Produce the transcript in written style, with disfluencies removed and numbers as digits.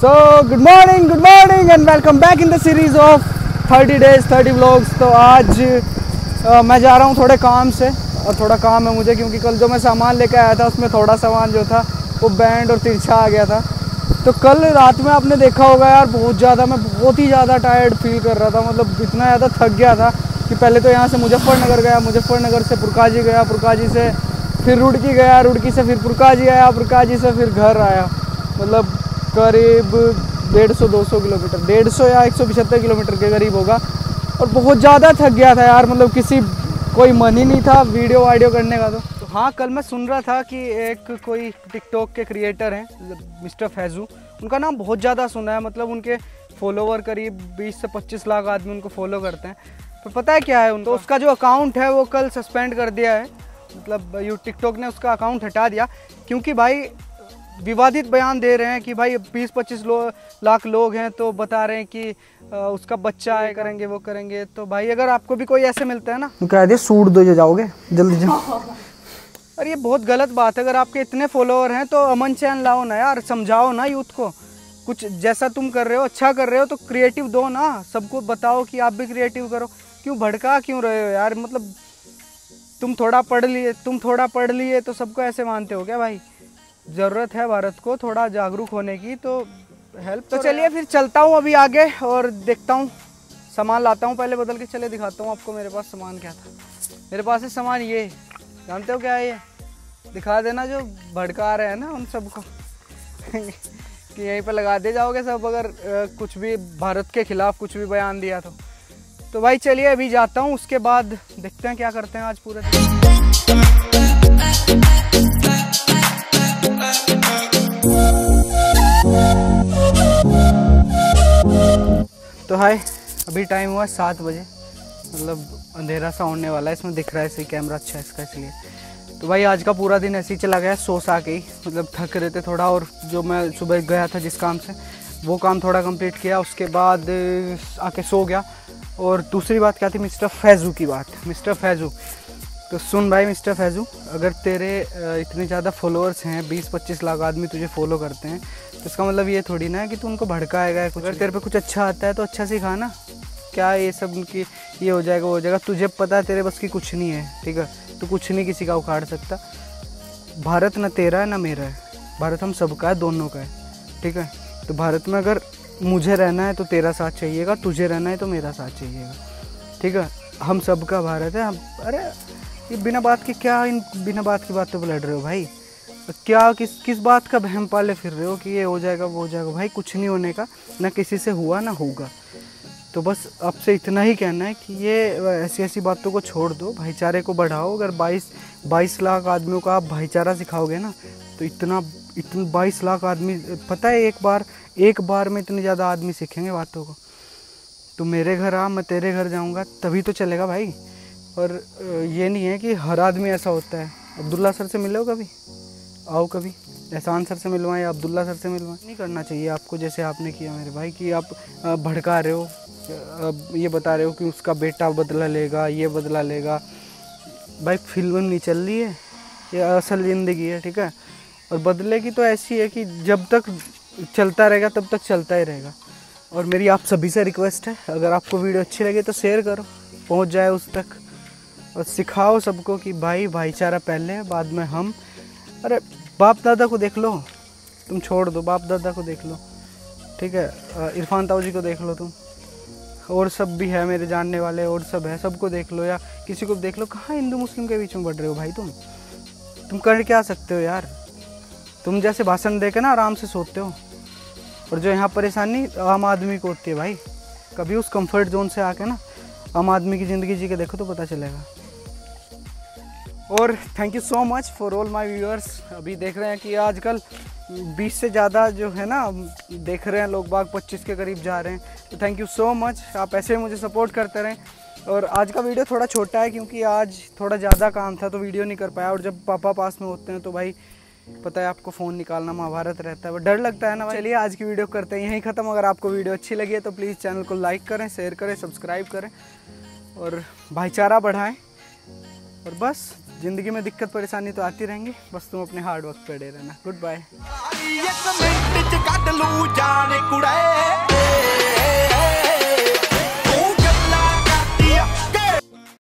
So good morning and welcome back in the series of 30 days 30 vlogs. तो आज मैं जा रहा हूँ थोड़े काम से, और थोड़ा काम है मुझे क्योंकि कल जो मैं सामान लेकर आया था उसमें थोड़ा सामान जो था वो बैंड और तिरछा आ गया था। तो कल रात में आपने देखा होगा यार, मैं बहुत ही ज़्यादा टायर्ड फील कर रहा था। मतलब इतना ज़्यादा थक गया था कि पहले तो यहाँ से मुजफ्फरनगर गया, मुजफ्फरनगर से पुरकाजी गया, पुरकाजी से फिर रुड़की गया, रुड़की से फिर पुरकाजी आया, पुरकाजी से फिर घर आया। मतलब करीब 150-200 किलोमीटर, 150 या 175 किलोमीटर के करीब होगा। और बहुत ज़्यादा थक गया था यार, मतलब कोई मन ही नहीं था वीडियो करने का। तो हाँ, कल मैं सुन रहा था कि एक कोई टिकटॉक के क्रिएटर हैं मिस्टर फैज़ू, उनका नाम बहुत ज़्यादा सुना है। मतलब उनके फॉलोवर करीब 20 से 25 लाख आदमी उनको फॉलो करते हैं। तो पता है क्या है उनको, उसका जो अकाउंट है वो कल सस्पेंड कर दिया है। मतलब टिकटॉक ने उसका अकाउंट हटा दिया क्योंकि भाई विवादित बयान दे रहे हैं कि भाई 20-25 लाख लोग हैं तो बता रहे हैं कि उसका बच्चा है, करेंगे वो करेंगे। तो भाई अगर आपको भी कोई ऐसे मिलता है ना तो कह दे सूट दो जाओगे जल्दी जाओ। और ये बहुत गलत बात है। अगर आपके इतने फॉलोअर हैं तो अमन चैन लाओ ना यार, समझाओ ना यूथ को। कुछ जैसा तुम कर रहे हो अच्छा कर रहे हो तो क्रिएटिव दो ना, सबको बताओ कि आप भी क्रिएटिव करो। क्यों भड़का क्यों रहे हो यार? मतलब तुम थोड़ा पढ़ लिए तो सबको ऐसे मानते हो क्या भाई? ज़रूरत है भारत को थोड़ा जागरूक होने की, तो हेल्प। तो चलिए फिर चलता हूँ अभी आगे और देखता हूँ, सामान लाता हूँ। पहले बदल के चले दिखाता हूँ आपको मेरे पास सामान क्या था। मेरे पास है सामान, ये जानते हो क्या है? ये दिखा देना जो भड़का रहे हैं ना उन सबको कि यहीं पे लगा दे जाओगे सब अगर कुछ भी भारत के खिलाफ कुछ भी बयान दिया तो भाई चलिए अभी जाता हूँ, उसके बाद देखते हैं क्या करते हैं आज पूरे दिन। तो हाय, अभी टाइम हुआ 7 बजे। मतलब अंधेरा सा होने वाला है, इसमें दिख रहा है सही, कैमरा अच्छा है इसका इसलिए। तो भाई आज का पूरा दिन ऐसे ही चला गया, सो सा के ही। मतलब थक रहे थे थोड़ा, और जो मैं सुबह गया था जिस काम से वो काम थोड़ा कंप्लीट किया, उसके बाद आके सो गया। और दूसरी बात क्या थी, मिस्टर फैज़ू की बात। मिस्टर फैज़ू, तो सुन भाई मिस्टर फैज़ू, अगर तेरे इतने ज़्यादा फॉलोअर्स हैं, 20-25 लाख आदमी तुझे फॉलो करते हैं, तो इसका मतलब ये थोड़ी ना है कि तू उनको भड़काएगा कुछ। अगर तेरे पे कुछ अच्छा आता है तो अच्छा सिखा ना। क्या ये सब कि ये हो जाएगा वो हो जाएगा, तुझे पता है तेरे बस की कुछ नहीं है, ठीक है? तो कुछ नहीं किसी का उखाड़ सकता। भारत ना तेरा है ना मेरा है, भारत हम सबका है, दोनों का है, ठीक है? तो भारत में अगर मुझे रहना है तो तेरा साथ चाहिएगा, तुझे रहना है तो मेरा साथ चाहिएगा, ठीक है? हम सबका भारत है। अरे ये बिना बात की बातों पर लड़ रहे हो भाई। क्या किस बात का बहम पाले फिर रहे हो कि ये हो जाएगा वो हो जाएगा? भाई कुछ नहीं होने का, ना किसी से हुआ ना होगा। तो बस आपसे इतना ही कहना है कि ये ऐसी बातों को छोड़ दो, भाईचारे को बढ़ाओ। अगर 22 लाख आदमियों का आप भाईचारा सिखाओगे ना तो इतना 22 लाख आदमी, पता है एक बार में इतने ज़्यादा आदमी सीखेंगे बातों को। तो मेरे घर आ, मैं तेरे घर जाऊँगा तभी तो चलेगा भाई। और ये नहीं है कि हर आदमी ऐसा होता है। अब्दुल्ला सर से मिलो कभी, आओ कभी, एहसान सर से मिलवाएं या अब्दुल्ला सर से मिलवाएं। नहीं करना चाहिए आपको जैसे आपने किया मेरे भाई, कि आप भड़का रहे हो, ये बता रहे हो कि उसका बेटा बदला लेगा, ये बदला लेगा। भाई फिल्म नहीं चल रही है, ये असल ज़िंदगी है, ठीक है? और बदले की तो ऐसी है कि जब तक चलता रहेगा तब तक चलता ही रहेगा। और मेरी आप सभी से रिक्वेस्ट है, अगर आपको वीडियो अच्छी लगे तो शेयर करो, पहुंच जाए उस तक, और सिखाओ सबको कि भाई भाईचारा पहले है, बाद में हम। अरे बाप दादा को देख लो, तुम छोड़ दो, बाप दादा को देख लो, ठीक है? इरफान ताऊ जी को देख लो तुम, और सब भी है मेरे जानने वाले, और सब है, सबको देख लो या किसी को देख लो। कहाँ हिंदू मुस्लिम के बीच में बढ़ रहे हो भाई? तुम कर क्या सकते हो यार? तुम जैसे भाषण दे के ना आराम से सोते हो, और जो यहाँ परेशानी आम आदमी को होती है भाई, कभी उस कंफर्ट जोन से आके ना आम आदमी की ज़िंदगी जी के देखो तो पता चलेगा। और thank you so much for all my viewers. अभी देख रहे हैं कि आजकल 20 से ज़्यादा जो है ना देख रहे हैं लोग बाग, 25 के करीब जा रहे हैं। तो थैंक यू सो मच, आप ऐसे मुझे सपोर्ट करते रहें। और आज का वीडियो थोड़ा छोटा है क्योंकि आज थोड़ा ज़्यादा काम था तो वीडियो नहीं कर पाया। और जब पापा पास में होते हैं तो भाई पता है आपको फ़ोन निकालना महाभारत रहता है, वो डर लगता है ना भाई। चलिए आज की वीडियो करते हैं यहीं ख़त्म। अगर आपको वीडियो अच्छी लगी है तो प्लीज़ चैनल को लाइक करें, शेयर करें, सब्सक्राइब करें और भाईचारा बढ़ाएं। और बस ज़िंदगी में दिक्कत परेशानी तो आती रहेंगी, बस तुम अपने हार्ड वर्क पे अड़े रहना। Goodbye. ने कुड़े